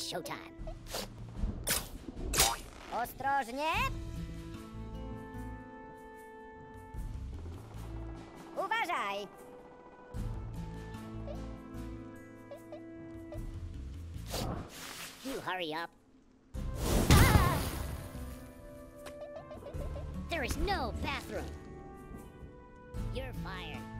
showtime. Ostrożnie. Uważaj. You hurry up. Ah! There is no bathroom. You're fired.